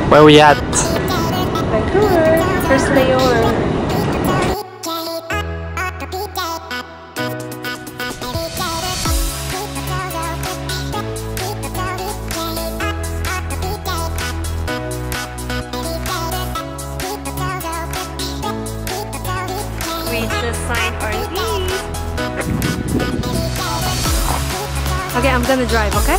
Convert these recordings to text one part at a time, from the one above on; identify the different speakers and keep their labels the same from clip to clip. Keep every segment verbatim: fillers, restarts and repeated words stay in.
Speaker 1: Where we at?
Speaker 2: Vancouver. First layover. We just signed our lease. Okay, I'm gonna drive, okay?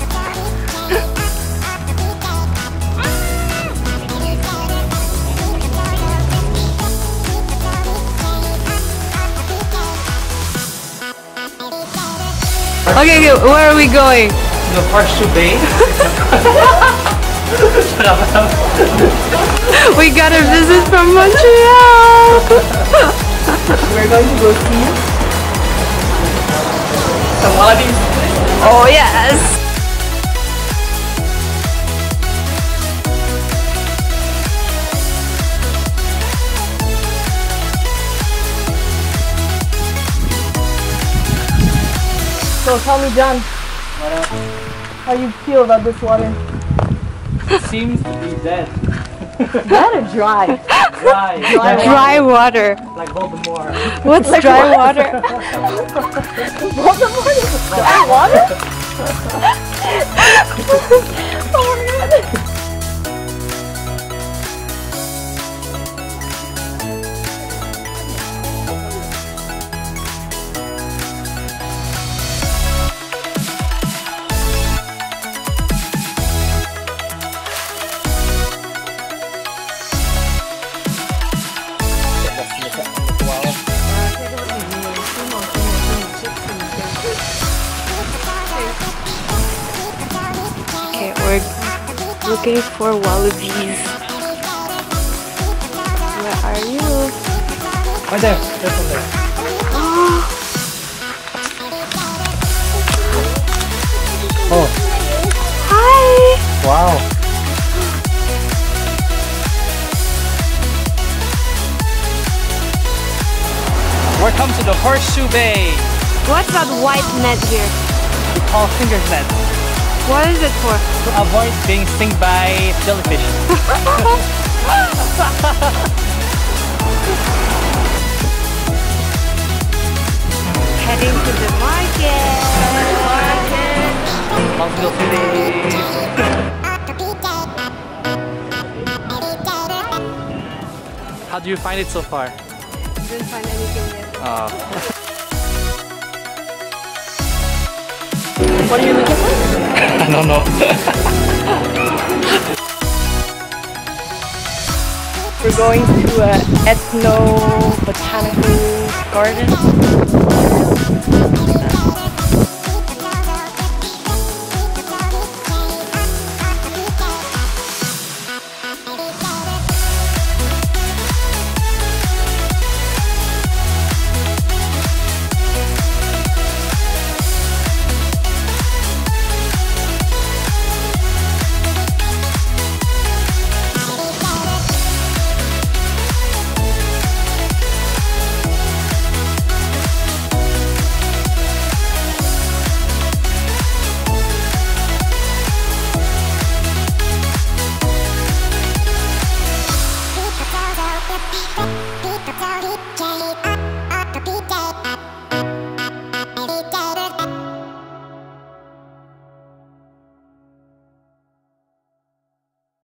Speaker 2: Okay, okay, where are we going?
Speaker 1: The Horseshoe Bay.
Speaker 2: We got a visit from Montreal!
Speaker 1: We're going to go see some wallabies.
Speaker 2: Oh yes! So tell me, John, how you feel about this water?
Speaker 1: It seems to be dead.
Speaker 2: Dead or dry?
Speaker 1: Dry.
Speaker 2: Dry, dry water.
Speaker 1: Like Voldemort.
Speaker 2: What's
Speaker 1: like
Speaker 2: dry water? Voldemort is dry water? Oh my god. Okay, we're looking for wallabies. Where are you?
Speaker 1: Right there. There's one there.
Speaker 2: Oh.
Speaker 1: Oh.
Speaker 2: Hi!
Speaker 1: Wow. Welcome to the Horseshoe Bay.
Speaker 2: What's that white net here?
Speaker 1: We call finger net.
Speaker 2: What is it for?
Speaker 1: To avoid being stung by jellyfish.
Speaker 2: Heading to the market. Market.
Speaker 1: Bungalow City. How do you find it so far?
Speaker 2: Didn't find anything yet.
Speaker 1: Uh,
Speaker 2: What are you looking for?
Speaker 1: I don't know.
Speaker 2: We're going to an ethno-botanical garden.